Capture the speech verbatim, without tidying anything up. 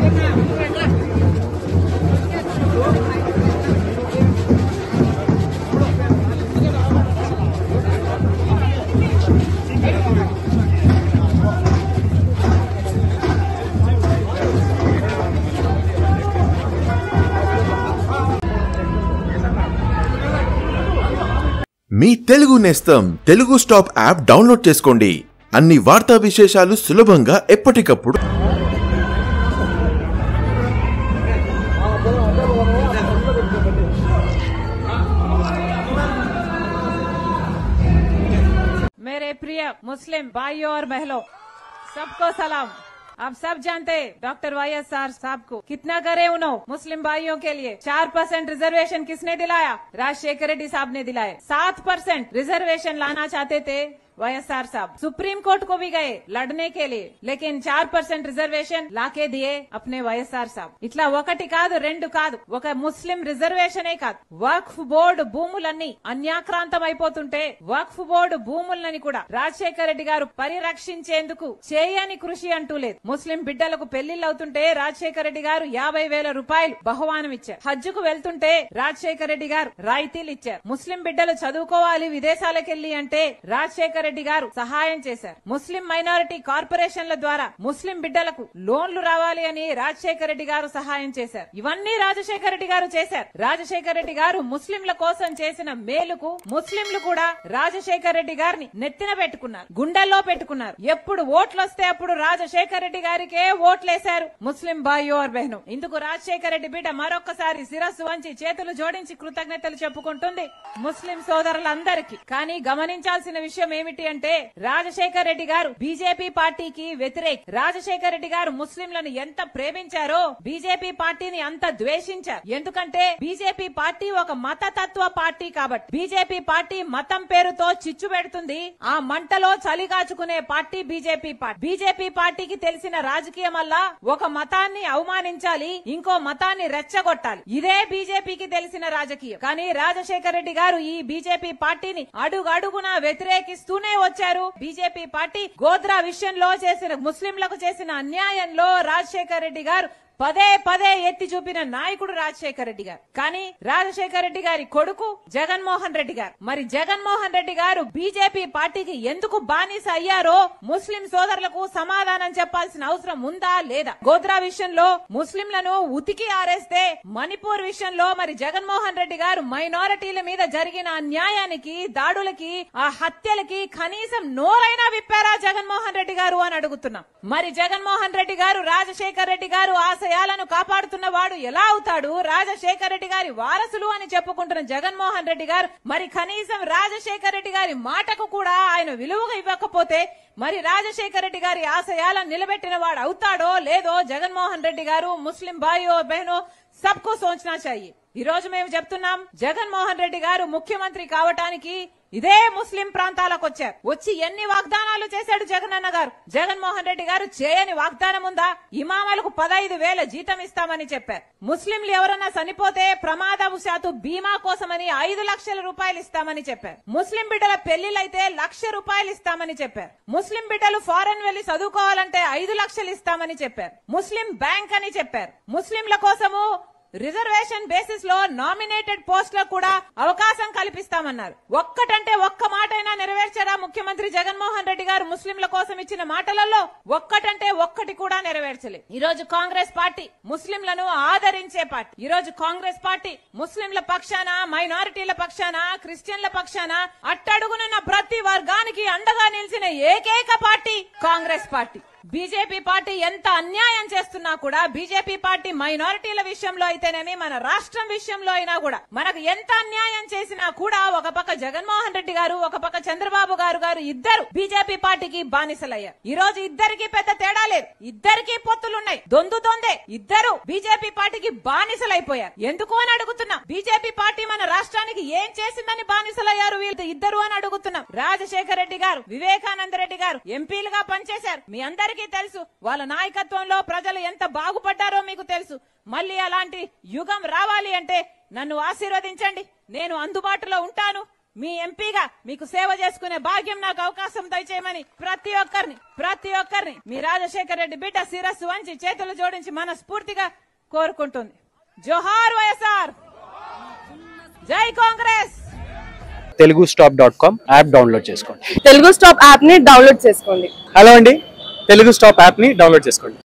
మీ తెలుగు నేస్తం Telugu stop app download చేసుకోండి. అన్ని వార్తా విశేషాలు సులభంగా ఎప్పటికప్పుడు. मेरे प्रिय मुस्लिम भाइयों और बहनों, सबको सलाम। आप सब जानते हैं डॉक्टर वाई एस आर साहब को कितना करे उन्होंने मुस्लिम भाइयों के लिए। चार परसेंट रिजर्वेशन किसने दिलाया? राजशेखर रेड्डी साहब ने दिलाया। सात परसेंट रिजर्वेशन लाना चाहते थे वाई एस आर साहब, सुप्रीम कोर्ट को भी गए लड़ने के लिए, लेकिन चार परसेंट रिजर्वेशन लाके दिए अपने वाई एस आर साहब। ఇట్లా ఒకటి కాదు రెండు కాదు, ఒక ముస్లిం రిజర్వేషనే కాదు, వక్ఫ్ బోర్డు భూములన్నీ అన్యాక్రాంతం అయిపోతుంటే వక్ఫ్ బోర్డు భూములని కూడా రాజశేఖర రెడ్డి గారు పరిరక్షించేందుకు చేయని కృషి అంటూ లేదు. ముస్లిం బిడ్డలకు పెళ్లిళ్ళు అవుతుంటే రాజశేఖర రెడ్డి గారు యాభై వేల రూపాయలు బహుమానం ఇచ్చారు. హజ్జుకు వెళ్తుంటే రాజశేఖర రెడ్డి గారు రాయితీలు ఇచ్చారు. ముస్లిం బిడ్డలు చదువుకోవాలి విదేశాలకెళ్లి అంటే రాజశేఖర రెడ్డి గారు సహాయం చేశారు. ముస్లిం మైనారిటీ కార్పొరేషన్ల ద్వారా ముస్లిం బిడ్డలకు లోన్లు రావాలి అని రాజశేఖర రెడ్డి గారు సహాయం చేశారు. ఇవన్నీ రాజశేఖర రెడ్డి గారు చేశారు. రాజశేఖర రెడ్డి గారు ముస్లింల కోసం చేసిన మేలుకు ముస్లింలు కూడా రాజశేఖర రెడ్డి గారిని నెత్తిన పెట్టుకున్నారు, గుండెల్లో పెట్టుకున్నారు. ఎప్పుడు ఓట్లు వస్తే అప్పుడు రాజశేఖర రెడ్డి గారికే ఓట్లేశారు ముస్లిం భాయ్యో और బహనో. ఇందుకు రాజశేఖర రెడ్డి బిడ్డ మరొకసారి శిరస్సు వంచి చేతులు జోడించి కృతజ్ఞతలు చెప్పుకుంటుంది ముస్లిం సోదరులందరికీ. కానీ గమనించాల్సిన విషయం ఏమిటి అంటే రాజశేఖర్ రెడ్డి గారు బీజేపీ పార్టీకి వ్యతిరేక. రాజశేఖర్ రెడ్డి గారు ముస్లింలను ఎంత ప్రేమించారో బీజేపీ పార్టీని అంత ద్వేషించారు. ఎందుకంటే బీజేపీ పార్టీ ఒక మతతత్వ పార్టీ కాబట్టి. బీజేపీ పార్టీ మతం పేరుతో చిచ్చు పెడుతుంది, ఆ మంటలో చలి కాచుకునే పార్టీ బీజేపీ పార్టీ. బీజేపీ పార్టీకి తెలిసిన రాజకీయం వల్ల ఒక మతాన్ని అవమానించాలి, ఇంకో మతాన్ని రెచ్చగొట్టాలి. ఇదే బీజేపీకి తెలిసిన రాజకీయం. కానీ రాజశేఖర్ రెడ్డి గారు ఈ బీజేపీ పార్టీని అడుగడుగునా వ్యతిరేకిస్తూనే వచ్చారు. బీజేపీ పార్టీ గోద్రా విషయంలో చేసిన ముస్లింలకు చేసిన అన్యాయంలో రాజశేఖర్ రెడ్డి గారు పదే పదే ఎత్తి చూపిన నాయకుడు రాజశేఖర రెడ్డి గారు. కానీ రాజశేఖర రెడ్డి గారి కొడుకు జగన్మోహన్ రెడ్డి గారు, మరి జగన్మోహన్ రెడ్డి గారు బీజేపీ పార్టీకి ఎందుకు బానిస అయ్యారో ముస్లిం సోదరులకు సమాధానం చెప్పాల్సిన అవసరం ఉందా లేదా? గోద్రా విషయంలో ముస్లింలను ఉతికి ఆరేస్తే మణిపూర్ విషయంలో మరి జగన్మోహన్ రెడ్డి గారు మైనారిటీల మీద జరిగిన అన్యాయానికి, దాడులకి, ఆ హత్యలకి కనీసం నోరైనా విప్పారా జగన్మోహన్ రెడ్డి గారు అని అడుగుతున్నాం. మరి జగన్మోహన్ రెడ్డి గారు రాజశేఖర రెడ్డి గారు ఆశయాలను కాపాడుతున్న వాడు ఎలా అవుతాడు? రాజశేఖర రెడ్డి గారి వారసులు అని చెప్పుకుంటున్న జగన్మోహన్ రెడ్డి గారు మరి కనీసం రాజశేఖర రెడ్డి గారి మాటకు కూడా ఆయన విలువగా ఇవ్వకపోతే మరి రాజశేఖర రెడ్డి గారి ఆశయాలను నిలబెట్టిన వాడు అవుతాడో లేదో జగన్మోహన్ రెడ్డి గారు ముస్లిం భాయ్యో బహనో సబ్కో సోచనా చాహియే. ఈ రోజు మేము చెప్తున్నాం, జగన్మోహన్ రెడ్డి గారు ముఖ్యమంత్రి కావటానికి ఇదే ముస్లిం ప్రాంతాలకు వచ్చారు. వచ్చి ఎన్ని వాగ్దానాలు చేశాడు జగనన్న గారు? జగన్మోహన్ రెడ్డి గారు చేయని వాగ్దానం ఉందా? ఇమామలకు పదహైదు వేల జీతం ఇస్తామని చెప్పారు. ముస్లింలు ఎవరన్నా చనిపోతే ప్రమాదవశాత్తు బీమా కోసమని ఐదు లక్షల రూపాయలు ఇస్తామని చెప్పారు. ముస్లిం బిడ్డల పెళ్లిలైతే లక్ష రూపాయలు ఇస్తామని చెప్పారు. ముస్లిం బిడ్డలు ఫారెన్ వెళ్లి చదువుకోవాలంటే ఐదు లక్షలు ఇస్తామని చెప్పారు. ముస్లిం బ్యాంక్ అని చెప్పారు. ముస్లింల కోసము రిజర్వేషన్ బేసిస్ లో నామినేటెడ్ పోస్టులకు కూడా అవకాశం కల్పిస్తామన్నారు. ఒక్కటంటే ఒక్క మాటైనా నెరవేర్చారా ముఖ్యమంత్రి జగన్మోహన్ రెడ్డి గారు? ముస్లింల కోసం ఇచ్చిన మాటలలో ఒక్కటంటే ఒక్కటి కూడా నెరవేర్చలేదు. ఈ రోజు కాంగ్రెస్ పార్టీ ముస్లింలను ఆదరించే పార్టీ. ఈ రోజు కాంగ్రెస్ పార్టీ ముస్లింల పక్షాన, మైనారిటీల పక్షాన, క్రిస్టియన్ల పక్షాన అట్టడుగునున్న ప్రతి వర్గానికి అండగా నిలిచిన ఏకైక party Congress party. BJP party ఎంత అన్యాయం చేస్తున్నా కూడా, బీజేపీ పార్టీ మైనారిటీల విషయంలో అయితేనేమి, మన రాష్ట్రం విషయంలో అయినా కూడా మనకు ఎంత అన్యాయం చేసినా కూడా ఒక పక్క జగన్మోహన్ రెడ్డి గారు, ఒక పక్క చంద్రబాబు గారు గారు ఇద్దరు బీజేపీ పార్టీకి బానిసలయ్యారు. ఈ రోజు ఇద్దరికి పెద్ద తేడా లేదు, ఇద్దరికి పొత్తులున్నాయి, దొందు దొందే, ఇద్దరు బీజేపీ పార్టీకి బానిసలైపోయారు. ఎందుకు అని అడుగుతున్నాం. బీజేపీ పార్టీ మన రాష్ట్రానికి ఏం చేసిందని బానిసలయ్యారు వీళ్ళు ఇద్దరు అని అడుగుతున్నాం. రాజశేఖర రెడ్డి గారు, వివేకానంద రెడ్డి గారు ఎంపీలుగా పనిచేశారు. మీ అందరి తెలుసు వాళ్ళ నాయకత్వంలో ప్రజలు ఎంత బాగుపడ్డారో మీకు తెలుసు. మళ్ళీ అలాంటి యుగం రావాలి అంటే నన్ను ఆశీర్వదించండి, నేను అందుబాటులో ఉంటాను. మీ ఎంపీగా మీకు సేవ చేసుకునే భాగ్యం నాకు అవకాశం దయచేయమని ప్రతి ఒక్కరిని ప్రతి ఒక్కరిని మీ రాజశేఖర రెడ్డి బిడ్డ శిరస్సు వంచి చేతులు జోడించి మనస్ఫూర్తిగా కోరుకుంటుంది. జోహార్ వైఎస్ఆర్, జై Congress. Telugu stop dot com app download చేసుకోండి. తెలుగు స్టాప్ యాప్ ని డౌన్లోడ్ చేసుకోండి. హలో అండి, తెలుగు స్టాప్ యాప్ ని డౌన్లోడ్ చేసుకోండి.